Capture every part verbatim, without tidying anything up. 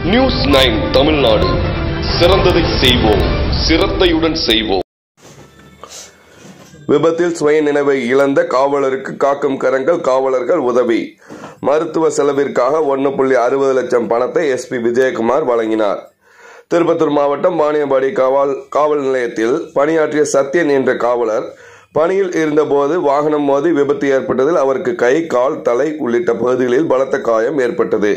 News nine Tamil Nadu, சிறந்ததை செய்வோம், சிரத்தையுடன் செய்வோம். விபத்தில் சுய நினைவை இழந்த காவலருக்கு காக்கும் கரங்கள் காவலர்கள் உதவி. மருத்துவ செலவிற்காக ஒன்று புள்ளி அறுபது லட்சம் பணத்தை எஸ் பி விஜயகுமார் வழங்கினார். திருப்பத்தூர் மாவட்டம் வாணியம்பாடி காவல் காவல் நிலையத்தில் பணியாற்றிய சத்யன் என்ற காவலர் பணியில் இருந்தபோது வாகனம் மோதி விபத்து ஏற்பட்டதில் அவருக்கு கை, கால், தலை உள்ளிட்ட பகுதிகளில் பலத்த காயம் ஏற்பட்டது.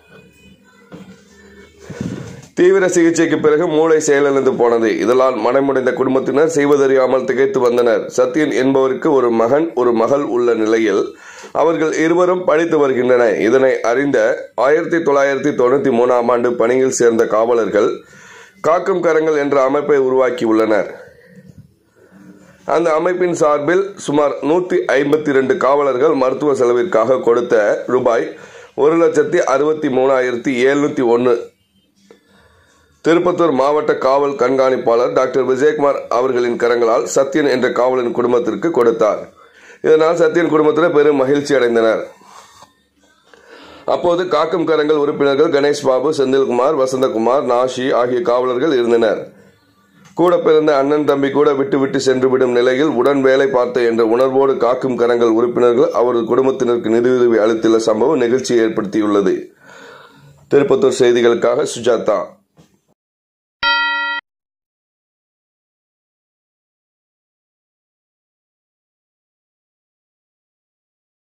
தீவிர சிகிச்சைக்கு பிறகு மூளை செயலிழந்து போனது. இதனால் மனமுடைந்த குடும்பத்தினர் செய்வதறியாமல் திகைத்து வந்தனர். சத்யன் என்பவருக்கு ஒரு மகன், ஒரு மகள் உள்ள நிலையில் அவர்கள் இருவரும் படித்து வருகின்றனர். இதனை அறிந்த ஆயிரத்தி தொள்ளாயிரத்தி தொண்ணூத்தி மூணாம் ஆண்டு பணியில் சேர்ந்த காவலர்கள் காக்கும் கரங்கள் என்ற அமைப்பை உருவாக்கியுள்ளனர். அந்த அமைப்பின் சார்பில் சுமார் நூத்தி ஐம்பத்தி இரண்டு காவலர்கள் மருத்துவ செலவிற்காக கொடுத்த ரூபாய் ஒரு லட்சத்தி அறுபத்தி மூணாயிரத்தி எழுநூத்தி ஒன்னு திருப்பத்தூர் மாவட்ட காவல் கண்காணிப்பாளர் டாக்டர் விஜயகுமார் அவர்களின் கரங்களால் சத்யன் என்ற காவலரின் குடும்பத்திற்கு கொடுத்தார். இதனால் சத்யன் குடும்பத்தினர் பெரும் மகிழ்ச்சி அடைந்தனர். அப்போது காக்கும் கரங்கள் உறுப்பினர்கள் கணேஷ் பாபு, செந்தில்குமார், வசந்தகுமார், நாஷி ஆகிய காவலர்கள் இருந்தனர். கூட பிறந்த அண்ணன் தம்பி கூட விட்டு விட்டு சென்றுவிடும் நிலையில் உடன் வேலை பார்த்த என்ற உணர்வோடு காக்கும் கரங்கள் உறுப்பினர்கள் அவரது குடும்பத்தினருக்கு நிதியுதவி அளித்துள்ள சம்பவம் நெகிழ்ச்சியை ஏற்படுத்தியுள்ளது. திருப்பத்தூர் செய்திகளுக்காக சுஜாதா.